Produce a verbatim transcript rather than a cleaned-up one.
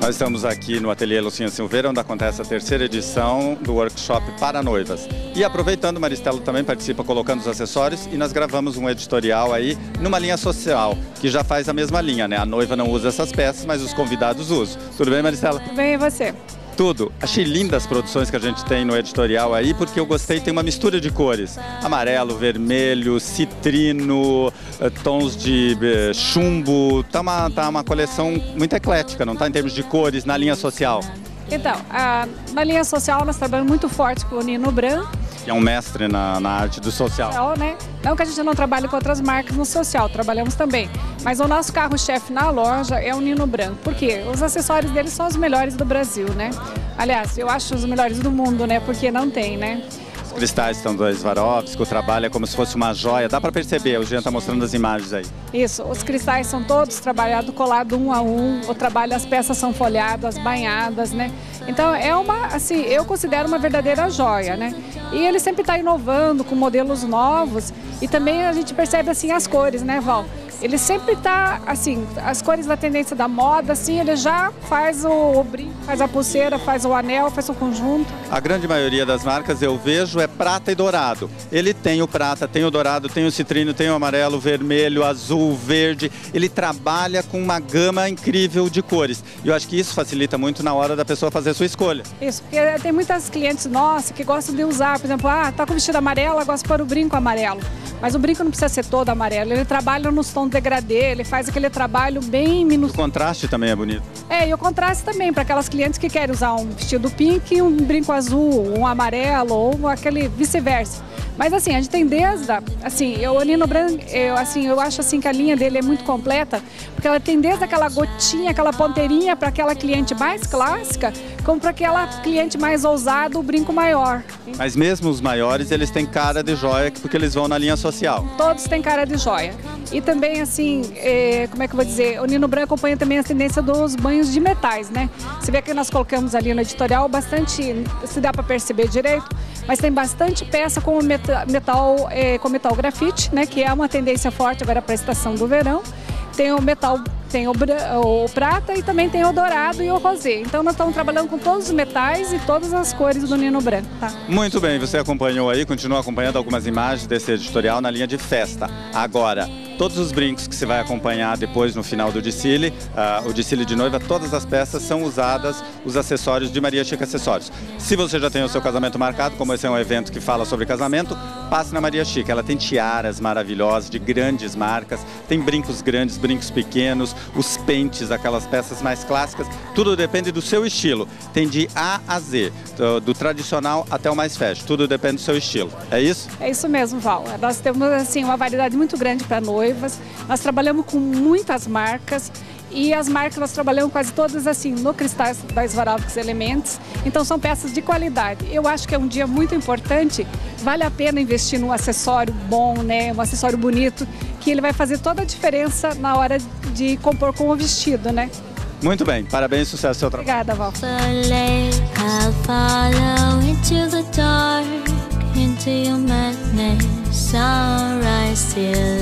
Nós estamos aqui no Ateliê Lucinha Silveira, onde acontece a terceira edição do workshop para noivas. E aproveitando, o Maristelo também participa colocando os acessórios e nós gravamos um editorial aí numa linha social, que já faz a mesma linha, né? A noiva não usa essas peças, mas os convidados usam. Tudo bem, Maristela? Tudo bem, e você? Tudo. Achei lindas as produções que a gente tem no editorial aí, porque eu gostei, tem uma mistura de cores. Amarelo, vermelho, citrino, tons de chumbo. Tá uma, tá uma coleção muito eclética, não tá em termos de cores, na linha social. Então, a, na linha social nós trabalhamos muito forte com o Nino Bran. Que é um mestre na, na arte do social. social né? Não que a gente não trabalhe com outras marcas no social, trabalhamos também. Mas o nosso carro-chefe na loja é o Nino Bran. Por quê? Os acessórios dele são os melhores do Brasil, né? Aliás, eu acho os melhores do mundo, né? Porque não tem, né? Os cristais estão do Swarovski, o trabalho é como se fosse uma joia. Dá para perceber, o Jean está mostrando as imagens aí. Isso, os cristais são todos trabalhados, colado um a um. O trabalho, as peças são folhadas, banhadas, né? Então é uma, assim, eu considero uma verdadeira joia, né? E ele sempre está inovando com modelos novos e também a gente percebe assim as cores, né, Val? Ele sempre está, assim, as cores da tendência da moda, assim, ele já faz o, o brinco, faz a pulseira, faz o anel, faz o conjunto. A grande maioria das marcas eu vejo é prata e dourado. Ele tem o prata, tem o dourado, tem o citrino, tem o amarelo, vermelho, azul, verde. Ele trabalha com uma gama incrível de cores. E eu acho que isso facilita muito na hora da pessoa fazer a sua escolha. Isso, porque tem muitas clientes nossas que gostam de usar, por exemplo, ah, tá com vestido amarelo, gosta de pôr o brinco amarelo. Mas o brinco não precisa ser todo amarelo, ele trabalha nos tons degradê, ele faz aquele trabalho bem minúsculo. O contraste também é bonito. É, e o contraste também, para aquelas clientes que querem usar um vestido pink e um brinco azul, um amarelo ou aquele vice-versa. Mas assim, a gente tem desde, a, assim, eu, o Nino Bran, eu, assim, eu acho assim que a linha dele é muito completa, porque ela tem desde aquela gotinha, aquela ponteirinha para aquela cliente mais clássica, como para aquela cliente mais ousada, o brinco maior. Mas mesmo os maiores, eles têm cara de joia, porque eles vão na linha social. Todos têm cara de joia. E também, assim, é, como é que eu vou dizer, o Nino Bran acompanha também a tendência dos banhos de metais, né? Você vê que nós colocamos ali no editorial bastante, se dá para perceber direito, mas tem bastante peça com metal, metal é, com metal grafite, né? Que é uma tendência forte agora para a estação do verão. Tem o metal, tem o, o prata e também tem o dourado e o rosé. Então nós estamos trabalhando com todos os metais e todas as cores do Nino Bran. Tá? Muito bem, você acompanhou aí, continua acompanhando algumas imagens desse editorial na linha de festa. Agora, todos os brincos que você vai acompanhar depois no final do desfile, uh, o desfile de noiva, todas as peças são usadas, os acessórios de Maria Chic Acessórios. Se você já tem o seu casamento marcado, como esse é um evento que fala sobre casamento, passe na Maria Chic. Ela tem tiaras maravilhosas de grandes marcas, tem brincos grandes, brincos pequenos, os pentes, aquelas peças mais clássicas, tudo depende do seu estilo. Tem de A a Z, do, do tradicional até o mais fashion, tudo depende do seu estilo. É isso? É isso mesmo, Val. Nós temos assim uma variedade muito grande para noiva. Nós trabalhamos com muitas marcas e as marcas nós trabalhamos quase todas assim no cristais da Swarovski Elements, então são peças de qualidade. Eu acho que é um dia muito importante, vale a pena investir num acessório bom, né, um acessório bonito, que ele vai fazer toda a diferença na hora de compor com o vestido, né? Muito bem, parabéns, sucesso ao seu trabalho. Obrigada, Val. Into your madness, sunrise till